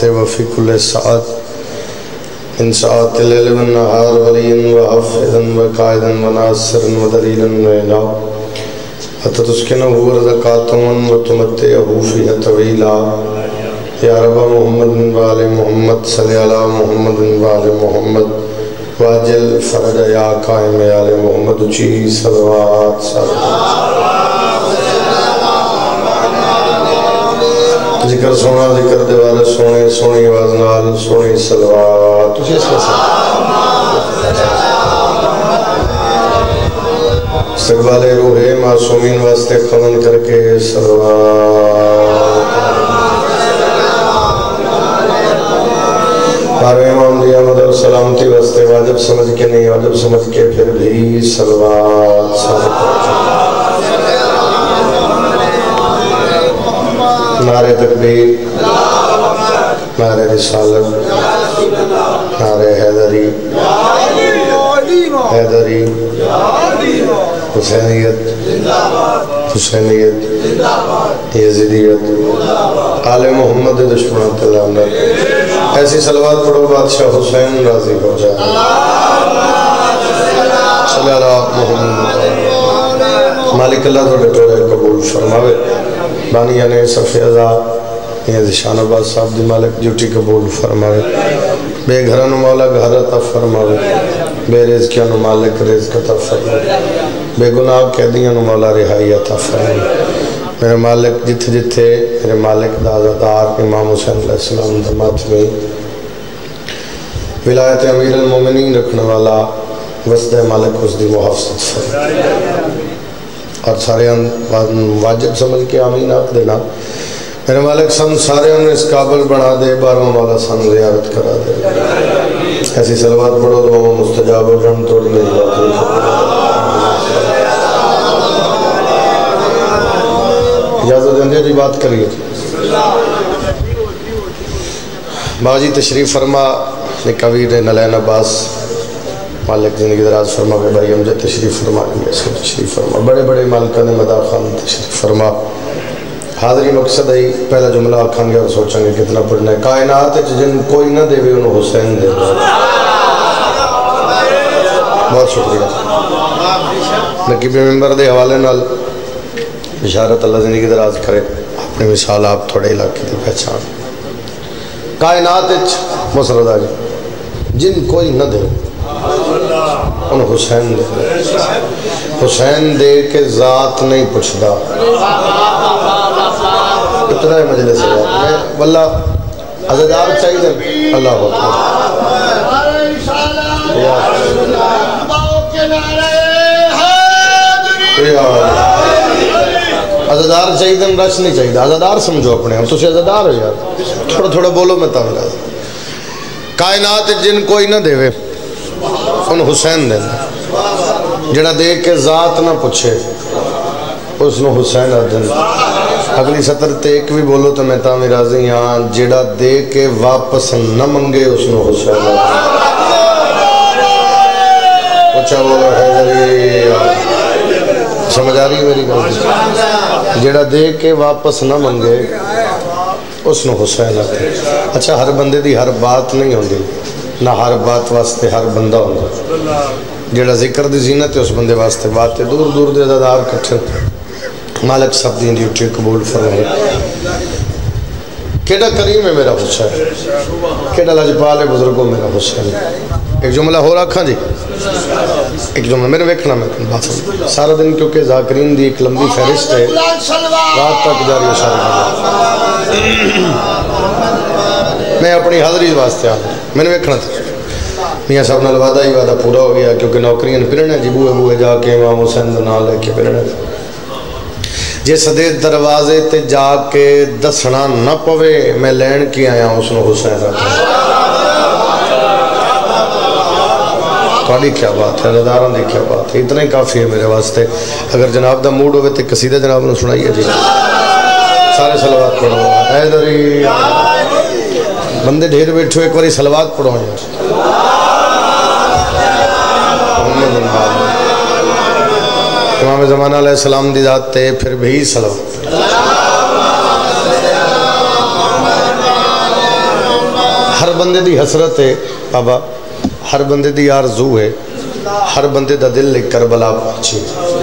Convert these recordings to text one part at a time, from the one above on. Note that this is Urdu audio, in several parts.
وفي كل ساعة من ساعات الليل والنهار وليا وحافظا وقائدا وناصرا ودليلا وإله حتى تسكنه رزقاتا وتمتعه فيها طويلا يا رب محمد وآل محمد صل على محمد وآل محمد واجل فرج یا قائم آل محمد چی صلوات ذکر سونا ذکر دیوالے سونے سونی وازنال سونی صلوات تجھے اس کا استقبال روح معصومین واسطے خمن کر کے صلوات بارے امام دی آمد اور سلامتی واسطے واجب سمجھ کے نہیں واجب سمجھ کے پھر بھی صلوات نعرہ تکبیر نعرہ رسالت نعرہ حیدری حیدری حسینیت حسینیت یزیدیت آل محمد دشمنات اللہ ایسی صلوات پڑھو بادشاہ حسین راضی ہو جائے صلی اللہ محمد مالک اللہ تو ڈٹوڑے قبول فرماوے بانیہ نے صفی ازا یہ ذشان عباس صاحب دی مالک ڈیوٹی قبول فرماوے بے گھران مولا گھر عطا فرماوے بے رزقیاں مالک رزق عطا فرماوے بے گناہ قیدیاں مولا رہائی عطا فرماوے میرے مالک جتھے جتھے میرے مالک دا عزادار امام حسین علیہ السلام دمات میں ولایت امیر المومنین رکھنے والا وسط مالک اس دی محافظت فرماوے اور سارے واجب سمجھ کے آمین آکھ دینا میرے مالک سن سارے انہوں اس قابل بنا دے باروں والا سن زیارت کرا دے ایسی صلوات پڑھو دعا مستجاب و جن توڑی میری بات اجازت دیں جی بات کریے باجی تشریف فرما نکویر نلین عباس مالک زندگی دراز فرما بے بھائی امجد تشریف فرما تشریف فرما بڑے بڑے مالکان مدار خان تشریف فرما حاضری مقصد ہے پہلا جملہ آکھاں گے اور سوچیں گے کتنا پڑھنا ہے کائنات جن کوئی نہ دے بھی انہوں حسین دے بہت شکریہ نقیب ممبر دے حوالے نال بشارت اللہ زندگی دراز کرے اپنے مثال آپ تھوڑے علاقے دی پہچان کائنات مسرد آگے جن کوئی نہ دے انہوں حسین دے حسین دے کے ذات نہیں پوچھدا اتنا ہے مجلس ہے واللہ عزدار چاہیے دیں اللہ اکبر عزدار چاہیے دیں رش نہیں چاہیے عزدار سمجھو اپنے ہم تو سے عزدار ہو یار تھوڑا تھوڑا بولو میں تاولا کائنات جن کوئی نہ دے وے ان حسین دے جڑا دے کے ذات نہ پوچھے اس نے حسین آدھن اگلی سطر تے ایک بھی بولو تو میں تامی راضی ہاں جڑا دے کے واپس نہ منگے اس نے حسین آدھن پوچھا بولو حیدری سمجھ آ رہی ہے میری گل جڑا دے کے واپس نہ منگے اس نے حسین آدھن اچھا ہر بندے دی ہر بات نہیں ہوندی نہ ہر بات واسطے ہر بندہ ہوندہ جڑا ذکر دی زینت ہے اس بندے واسطے بات ہے دور دور دے عزادار کٹھے مالک سب دین ڈیوٹی قبول فرمائے کیڑا کریم ہے میرا حسین کیڑا لاجپال ہے بزرگوں میرا حسین ایک جملہ ہو رکھا جی ایک جملہ میرے ویکھنا میں بات سارا دن کیونکہ ذاکرین دی ایک لمبی فہرست ہے رات تک جاری ہے سارا میں اپنی حاضری واسطے آ میں نے ویکھنا تھا میاں صاحب نے وعدہ ہی وعدہ پورا ہو گیا کیونکہ نوکریاں پھرنے جی بوئے بوئے جا کے امام حسین دا نام لے کے پھرنے جے صدے دروازے تے جا کے دسنا نہ پوے میں لین کی آیا اس نے حسین رکھا کاڑی کیا بات ہے عزاداران دی کیا بات ہے اتنا ہی کافی ہے میرے واسطے اگر جناب دا موڈ ہوئے تے قصیدہ جناب نے سنائیے جی سارے صلوات پڑھو حیدری بندے ڈھیر بیٹھو ایک باری صلوات پڑھو محمد بن امام زمانہ علیہ السلام دی ذات تے پھر بھی صلوات ہر بندے دی حسرت ہے بابا، ہر بندے دی آرزو ہے، ہر بندے دا دل کربلا پہنچے.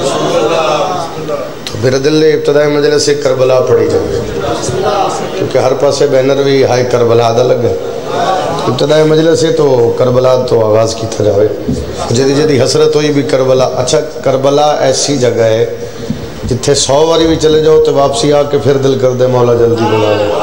تو میرا دل ابتدائی مجلس سے کربلا پڑھی جائے، کیونکہ ہر پاسے بینر بھی ہائی کربلا دا لگا. ابتدائی مجلس سے تو کربلا تو آغاز کی تھا جاوے، جدی جدی حسرت ہوئی بھی کربلا. اچھا کربلا ایسی جگہ ہے جتھے 100 باری بھی چلے جاؤ تو واپسی آ کے پھر دل کر دے مولا جلدی بلا لے.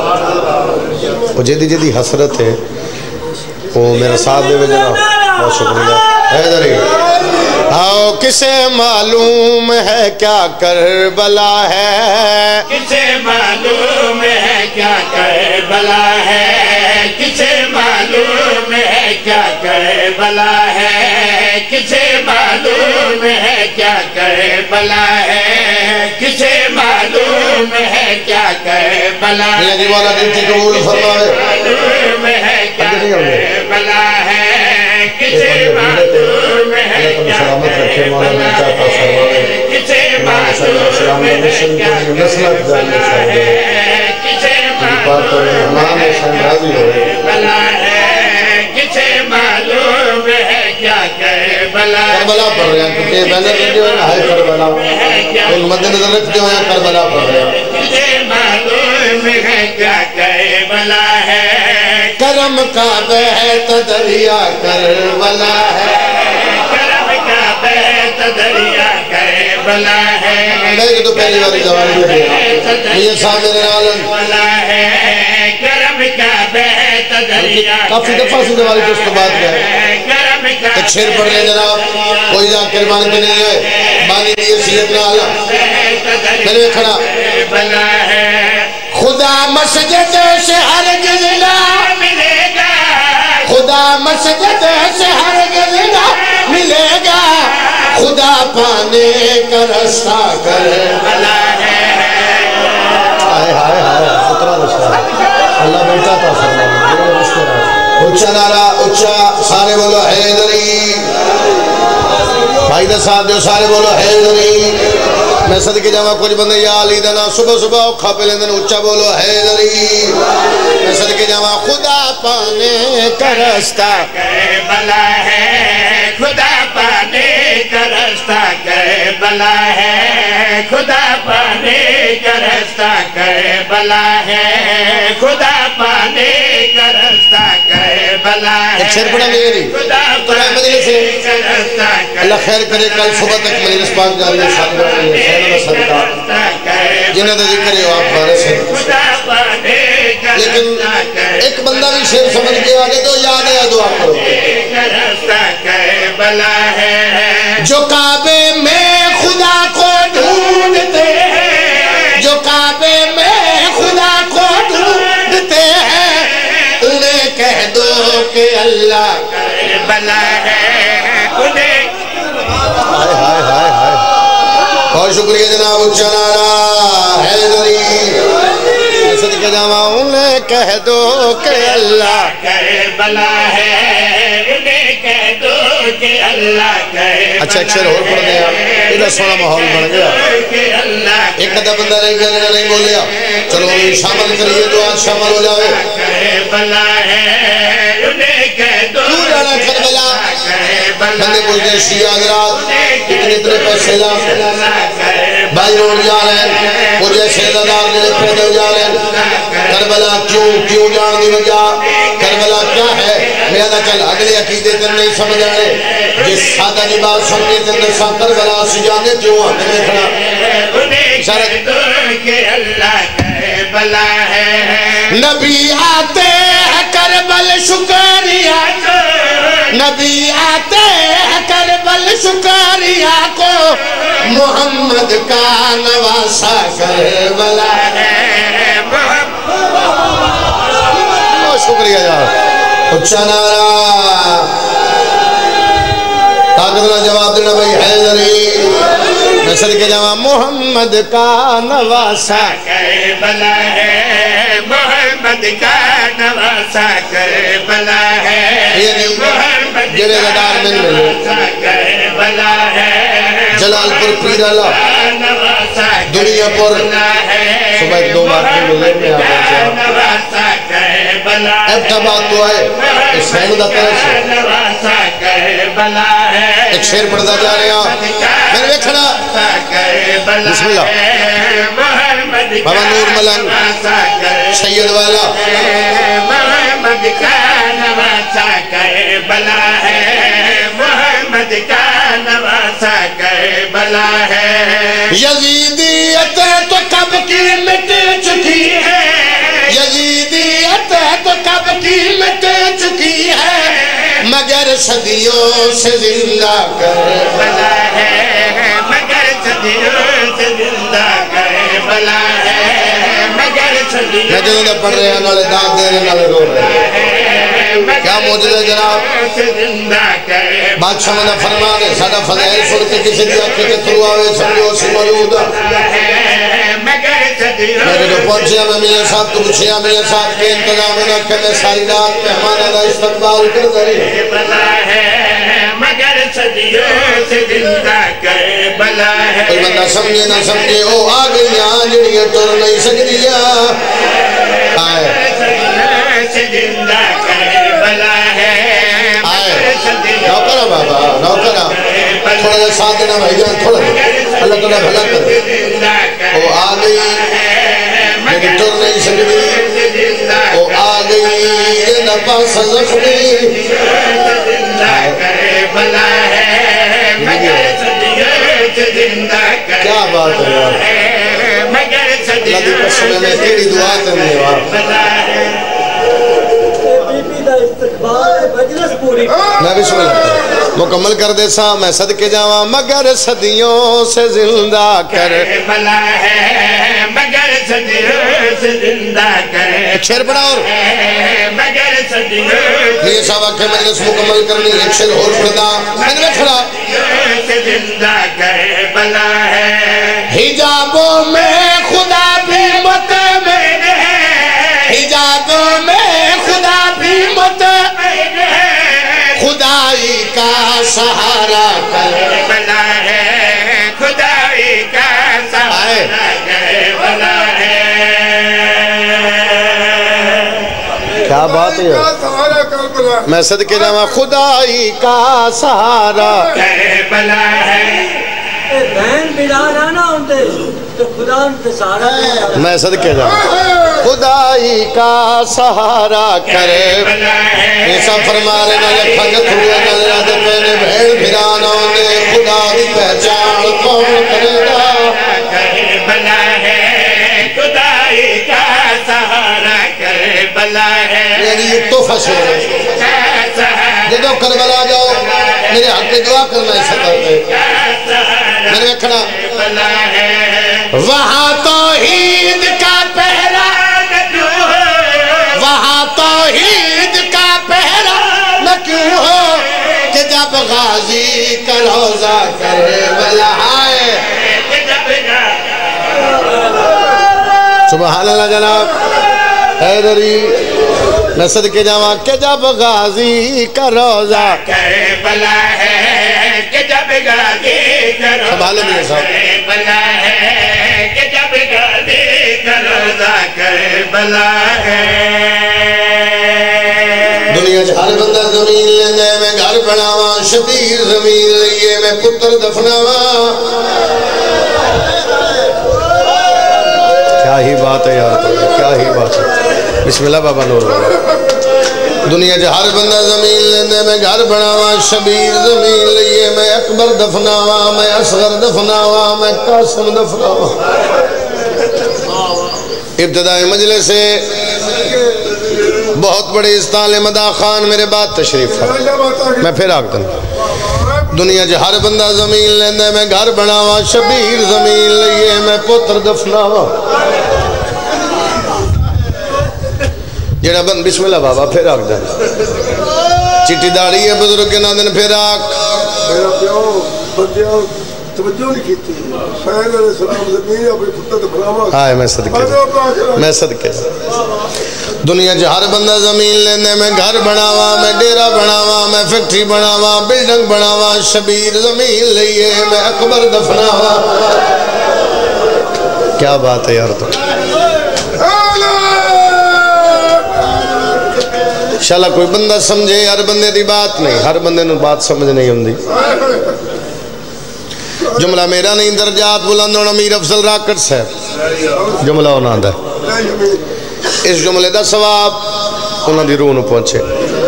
وہ جدی جدی حسرت ہے وہ میرا ساتھ دے جناب. بہت شکریہ. حیدری آؤ کسے معلوم ہے کیا کربلا ہے، کسے معلوم ہے کیا کربلا ہے، کسے معلوم ہے کیا کربلا ہے، کسے معلوم ہے کیا کربلا ہے، کسے معلوم ہے کیا کربلا ہے، یہ والا دن قبول فرمائے. معلوم ہے کیا کربلا ہے، کسے معلوم ہے کیا کربلا ہے، کسے معلوم ہے کیا کربلا ہے، کسے معلوم ہے کیا کربلا ہے، کسے معلوم ہے کیا کربلا ہے. کربلا پڑھ رہے ہیں کیونکہ بینر لگے ہوئے ہیں ہائی کربلا، ان مد نظر رکھتے ہوئے ہیں کربلا پڑھ رہے ہیں. کسے معلوم ہے کیا کربلا ہے، کرم کا بہت دریا کربلا ہے، کرم کا بہت دریا کربلا ہے. نہیں تو پہلی باری جوانی میں دیا یہ سامنے عالم ہے، کرم کا بہت دریا کافی دفعہ سے جوانی تو اس کو بات گئے. کرم کا ایک شیر پڑھ لیں جناب، کوئی ذاکر مان کے نہیں ہے، مانی نہیں سیدت نہ عالم میرے کھڑا. بلا ہے، خدا مسجد سے ہرگز نہ ملے گا، خدا مسجد سے ہرگز نہ ملے گا، خدا پانے کا رستہ کربلا ہے. ہائے ہائے ہائے اتنا رستہ اللہ بیٹا تھا فرمایا. اچھا نعرہ اچھا سارے بولو حیدری. بھائی دے ساتھ دیو سارے بولو حیدری. میں صدقے جاواں کچھ بندے یا علی دا نام صبح صبح اوکھا پہ لیندن اچھا بولو حیدری. میں صدقے جاواں خدا پانے کا رستہ کربلا ہے، خدا پانے کا رستہ کربلا ہے، خدا پانے کا رستہ کربلا ہے، خدا پانے کا رستہ کربلا ہے. ایک شیر پڑھا میری خدا پانے کا رستہ اللہ خیر کرے کل صبح تک مجلس پاک جاری ہے شان رہے ہیں صدقہ جنہیں تو ذکر ہے آپ فارس ہیں. لیکن ایک بندہ بھی شیر سمجھ کے آگے تو یاد ہے دعا کرو. جو کعبے میں خدا کو ڈھونڈتے ہیں، جو کعبے میں خدا کو ڈھونڈتے ہیں، انہیں کہہ دو کہ اللہ کربلا ہے، انہیں ہائے ہائے ہائے ہائے. بہت شکریہ جناب. اچھا نعرہ حیدری. صدقے جاواں انہیں کہہ دو کہ اللہ کربلا ہے، انہیں کہہ دو کہ اللہ کربلا. اچھا ایک شیر اور پڑھ دیا، ادھر سونا ماحول بن گیا. ایک ادھا بندہ نہیں کہنے نہیں بولیا، چلو شامل کریے تو آج شامل ہو جاوے. کربلا ہے، انہیں کہہ دو کیوں جانا کربلا؟ بندے پوچھتے ہیں شیعہ حضرات اتنے پیسے لا بھائی روڈ جا رہے ہیں، مجھے سیدادار نے پیدل جا رہے ہیں. کربلا کیوں جان دی وجہ کربلا کیا ہے؟ میں نے چل اگلے عقیدے تن نہیں سمجھ آئے جس سادہ کی بات سمجھے تن نسا کربلا سی جانے کیوں آتے میں کھڑا اشارت. اللہ کربلا ہے، نبی آتے ہیں کربل شکریہ، نبی آتے ہیں کربل شکریہ کو، محمد کا نواسا کربلا ہے. بہت شکریہ یار. اچھا نعرہ طاقت نہ جواب دینا بھائی حیدری. میں صدقے جاواں محمد کا نواسا کربلا ہے، محمد کا نواسا کربلا ہے، محمد جڑے گدار میں ملے کربلا ہے، جلال پور پیر اللہ دنیا پر صبح ایک دو بار کے ملے میں آپ ابتباد تو آئے اس فہم دا طرف سے ایک شیر پڑھتا جا رہے ہیں میں نے دیکھنا بسم اللہ بابا نور ملنگ سید والا محمد کا نواسا کربلا ہے محمد کا نواسا کربلا ہے یزیدیت تو کب کی مٹ چکی ہے یزیدیت تو کب کی مٹ چکی ہے مگر صدیوں سے زندہ کربلا ہے مگر صدیوں سے زندہ کربلا ہے مگر صدیوں میں جنہوں نے پڑھ رہے ہیں نالے داد دینے نالے رو رہے ہیں کیا موجود ہے جناب بادشاہ مدہ فرمانے سادہ فضائل سن کے کسی دیا کے تھرو آوے سمجھو سی موجود ہے میں جو پہنچیا میں میاں صاحب تو پوچھیا میاں صاحب کے انتظام نہ کہ میں ساری رات مہمانہ دا استقبال کر داری مگر صدیوں سے زندہ کربلا ہے کوئی بندہ سمجھے نہ سمجھے او آ گئی آج یہ ٹر نہیں سکتی آئے سے زندہ کربلا ہے آئے نوکرہ بابا نوکرہ تھوڑا جا ساتھ دینا بھائی جان تھوڑا جا اللہ تعالیٰ بھلا کر او آ گئی میری ٹر نہیں سکتی او آ گئی یہ نپا سزخنی کربلا ہے مگر صدیوں سے زندہ کیا بات ہے یار مگر اللہ دی قسم میں تیری دعا کرنے والا میں بسم اللہ مکمل کر دے سا میں صدقے جاواں مگر صدیوں سے زندہ کربلا ہے مگر صدیوں سے زندہ ایک شعر پڑھا اور مگر صدیوں یہ صحابہ کے مجلس مکمل کرنی ایک شعر اور پڑھا میں نے کھڑا سے زندہ کربلا ہے حجابوں میں خدا بھی مطمئن ہے حجابوں میں خدا بھی مطمئن ہے خدائی کا سہارا کربلا ہے خدائی کا سہارا کربلا ہے کیا بات ہے میں صدقے جاواں خدائی کا سہارا کربلا ہے بہن بلانا نہ ہوتے تو خدا انتے سہارا میں صدقے جاواں خدائی کا سہارا کربلا ہے یہ سب فرما رہے نہ لکھنگ تھوڑے نہ لرادے پہنے بھیڑ بھرانا ہونے خدا دی پہچان کون کرے گا کربلا ہے خدائی کا سہارا کربلا ہے یعنی یہ تو فشور ہے جدو کربلا جاؤ میرے حق کے دعا کرنا ہے سکر پہ میں نے رکھنا وہاں توحید کا پہرا وہاں توحید کا پہرا نہ کیوں ہو کہ جب غازی کا روزہ کربلا آئے سبحان اللہ جناب حیدری میں صدقے جاواں کہ جب غازی کا روزہ کربلا ہے کہ جب غازی کا روزہ کربلا ہے کہ جب غازی کا روزہ کربلا ہے دنیا ہر بندہ زمین لینے میں گھر بناواں شبیر زمین لئیے میں پتر دفناواں کیا ہی بات ہے یار کیا ہی بات ہے بسم اللہ بابا نور بابا دنیا ہر بندہ زمین لینے میں گھر بناواں شبیر زمین لئیے میں اکبر دفناواں میں اصغر دفناواں میں قاسم دفناواں ابتدائی مجلس سے بہت بڑے استعال مدہ خان میرے بعد تشریف ہے میں پھر آگتا ہوں دنیا ہر بندہ زمین لینے میں گھر بناواں شبیر زمین لئیے میں پتر دفناواں جڑا بند بسم اللہ بابا پھر آگ جائے چٹی داڑی ہے بزرگ کے نادن پھر آگ میرا پیو بندیاں توجہ نہیں کیتی فیض علیہ السلام زمین اپنی پتر دفناواں آئے میں صدقے دنیا ہر بندہ زمین لینے میں گھر بناواں میں ڈیرہ بناواں میں فیکٹری بناواں بلڈنگ بناواں شبیر زمین لئیے میں اکبر دفناواں کیا بات ہے یار تو انشاءاللہ کوئی بندہ سمجھے، ہر بندے دی بات نہیں، ہر بندے نو بات سمجھ نہیں ہوندی۔ جملہ میرا نہیں، درجات بلند ہونا امیر افضل راکٹ صاحب جملہ ہونا دا اس جملے دا ثواب انہاں دی روح نو پہنچے۔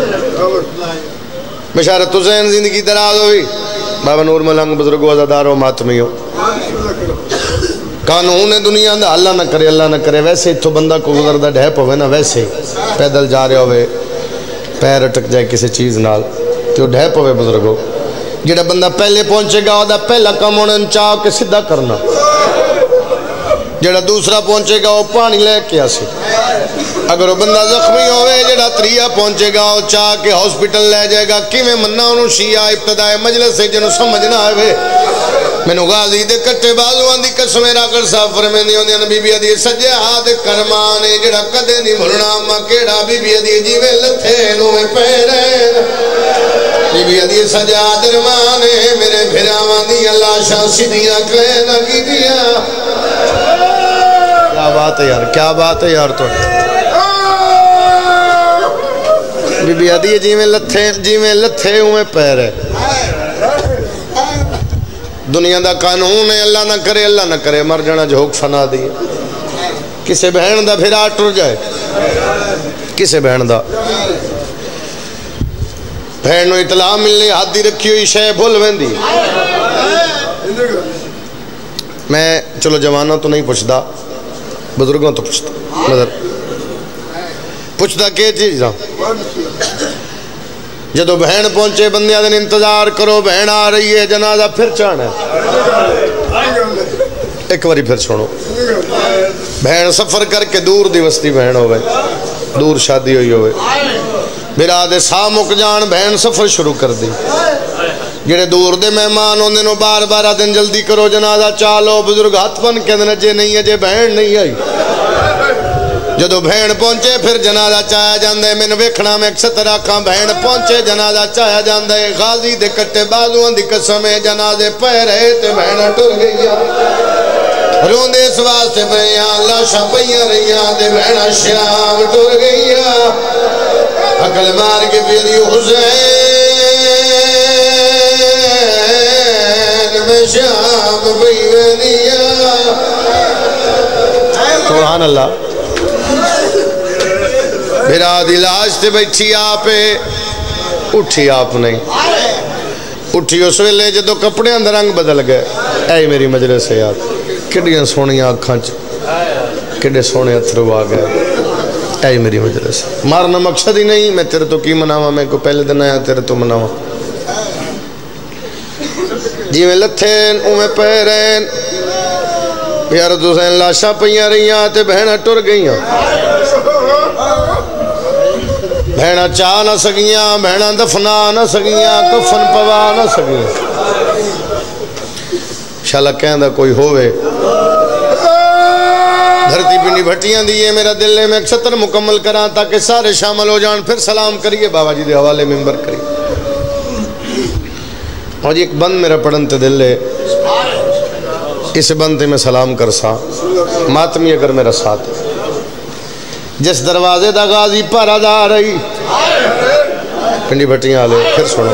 بشارت حسین زندگی دراز ہوئی، بابا نور ملنگ بزرگ وزاداروں ماتمیوں، قانون دنیا دا اللہ نہ کرے، اللہ نہ کرے، ویسے تو بندہ کو گزردہ ڈھیپ ہوئے نا، ویسے پیدل جا رہے ہوئے پیر اٹک جائے کسی چیز نال تو ڈھیپ ہوئے بزرگوں، جڑا بندہ پہلے پہنچے گا وہ دا پہلا کام ہونے چاہ کے سدھا کرنا، جڑا دوسرا پہنچے گا وہ پانی لے کے آسے، اگر وہ بندہ زخمی ہوئے جڑا تریا پہنچے گا وہ چاہ کے ہاسپٹل لے جائے گا، کیویں مننا انہوں شیعہ ابتداء مجلس سے جنہوں سمجھنا ہے۔ میں نو غازی دے کٹے بازوان دی قسم راکڑ صاحب فرمیندی ہوندی ہیں، بی بی ادھی سجاد کرمانے جڑا کدے نہیں بھولنا، ماں کیڑا بی بی ادھی جیوے لتھے نوے پیرین، بی بی ادھی سجاد کرمانے میرے بھراوان دی اللہ شاہ سیدھیاں کہنا کی دیا۔ کیا بات ہے یار، کیا بات ہے یار، تو بی بی ادھی جیویں لتھے ہوئے پیر ہے۔ دنیا دا قانون ہے، اللہ نہ کرے، اللہ نہ کرے، مر جانا جھوک فنا دی، کسے بہن دا پھر آٹر جائے، کسے بہن دا بہن نو اطلاع ملنے حادی رکھی ہوئی شے بھول ویندی۔ میں چلو جوانوں تو نہیں پوچھتا، بزرگوں تو پوچھتا، مدر پوچھتا کہ چیز جدو بہن پہنچے بندیاں دن انتظار کرو، بہن آ رہی ہے، جنازہ پھر چاہنا ہے، ایک باری پھر چھوڑو۔ بہن سفر کر کے دور دی وستی بہن ہوئے، دور شادی ہوئی ہوئے، برادے سا مک جان بہن سفر شروع کر دی، جڑے دور دے مہمان ہوندے نو بار بار دن جلدی کرو جنازہ چالو، بزرگ ہاتھ بن کے دن اجے نہیں اجے بہن نہیں آئی۔ جدو بہن پہنچے پھر جنازہ چاہیا جاندے، میں ویکھنا میں اکثر آکھاں بہن پہنچے جنازہ چاہیا جاندے، غازی دے کٹے بازوان دی قسم جنازے پہ رہے تے بہن ٹر گئیاں، روندے اس واسطے پیاں لاشاں پیاں رہیاں تے بہن شام ٹر گئیاں، عقل مار کے پیری حسین میں شام پیوینیاں۔ سبحان اللہ۔ بھرا دی لاش تے بیٹھی آپے اٹھی، آپ نہیں اٹھی اس ویلے جدو کپڑے اندر رنگ بدل گئے، اے میری مجلس ہے یاد، کڈیاں سونیاں آنکھاں کڈے سونے اتھرو آ گئے، اے میری مجلس۔ مارنا مقصد ہی نہیں، میں تیرے تو کی مناواں، میں کو پہلے دن آیا تیرے تو مناواں، جیویں لتھین اویں پیرین، یار حسین لاشاں پئیاں رہیاں تے بہناں ٹر گئیاں، بہناں چاہ نہ سکیاں، بہناں دفنا نہ سکیاں، کفن پوا نہ سکیاں۔ انشاءاللہ کہندہ کوئی ہوئے دھرتی پنڈی بھٹیاں دیئے، میرا دل ہے میں اکثر مکمل کراں تاکہ سارے شامل ہو جان، پھر سلام کریے بابا جی دے حوالے ممبر کریے۔ اور ایک بند میرا پڑھن تے دل ہے، اس بند تے میں سلام کرساں، ماتمی اگر میرا ساتھ ہے، جس دروازے دا غازی پارا دا رہی پنڈی بھٹیاں آلے، پھر سنو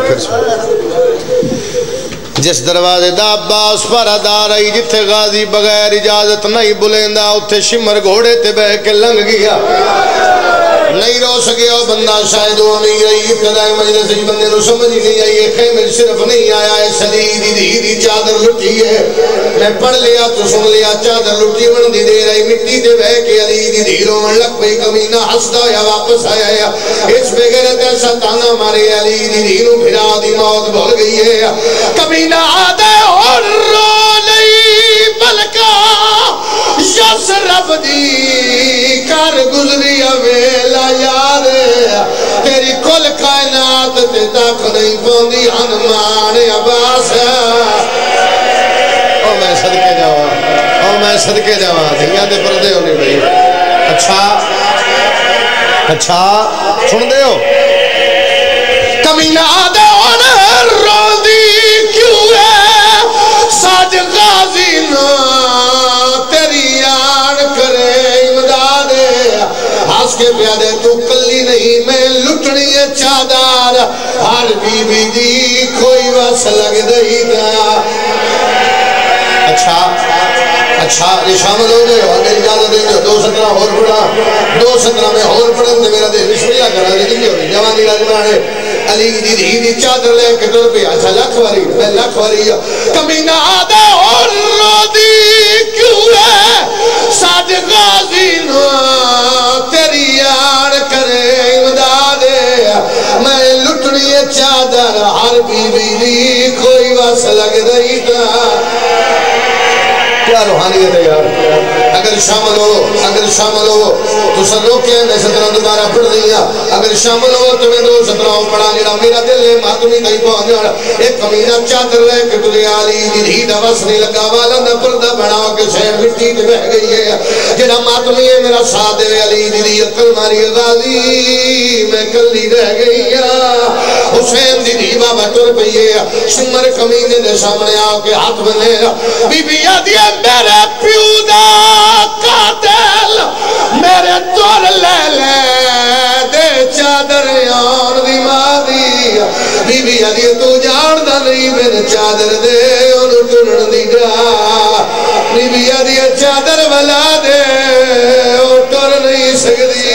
جس دروازے دا عباس پارا دا رہی، جتھے غازی بغیر اجازت نہیں بلیندہ، اتھے شمر گھوڑے تے بہ کے لنگ گیا، نہیں رو سکے وہ بندہ شاید وہ نہیں رہی، ابتدائی مجلس ہی بندے نو سمجھ ہی نہیں آئی، خیمے صرف نہیں آیا ہے، سلیدی دیدی چادر لٹی ہے، میں پڑھ لیا تو سن لیا، چادر لٹی من دی دے رہی، مٹی دے بہ کے علی دی دھیروں من لگ پئی، کمینہ ہستا یا واپس آیا یا اس بغیرت ایسا تانا مارے، علی دی دھیروں پھرا دی موت بھول گئی ہے، کمینہ آدھے اور رو نہیں بلکہ یس رب دی کر گزری اویلا یار، تیری کل کائنات تے تک نہیں پوندی ہنمان عباس۔ او میں صدقے جاواں، او میں صدقے جاواں، دھیاں دے پردے ہونے بھئی۔ اچھا سن دے ہو، کمینہ آدھے اور رو دی کیوں ہے، ساج غازی نا تیری آن کرے امداد، ہاس کے پیادے تو کلی نہیں، میں لٹنی چادر ہر بی بی دی کوئی وس لگ دئی دا اچھا یہ شامل ہو گئے اور میری اجازت دیں جو 2 سترہ اور پڑھا 2 سترہ میں اور پڑھن تو میرا دے بسم اللہ کرا دے نہیں ہوئی جوانی راجمہ ہے علی دی دی چادر لے کے ٹر پہ اچھا لکھ واری میں لکھ واری کمینہ آدھا اور رو دی کیوں ہے ساج غازی نو تیری یار کرے امداد میں لٹنی چادر ہر بی بی دی کوئی وس لگ دئی دا کیا روحانیت ہے یار اگر شامل ہو تو سن روکے میں 17 دوبارہ پڑھ دیا اگر شامل ہو تو میں 2 17 پڑھا لینا میرا دل ہے ماتمی تھی پہنچ جانا ایک کمینہ چادر لے کے تلے آلی جدھی دوس نہیں لگا والا نہ پردہ بڑھاؤ کہ شہر مٹی تے بہ گئی ہے جنہ ماتمی ہے میرا ساتھ دے علی جدھی اکل ماری غازی میں کلی رہ گئی حسین جدھی بابا ٹر پئیے سمر کمینے دے سامنے آ کے ہاتھ بنے بی بی آدھی میرے پیودا قاتل میرے تور لے لے دے چادر آن دی مادی بی بی آدھی تو جان دا نہیں میرے چادر دے انہوں ٹرن دی جا بی بی آدھی چادر والا دے وہ ٹر نہیں سکتی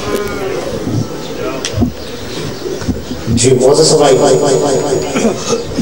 جی معزز بھائی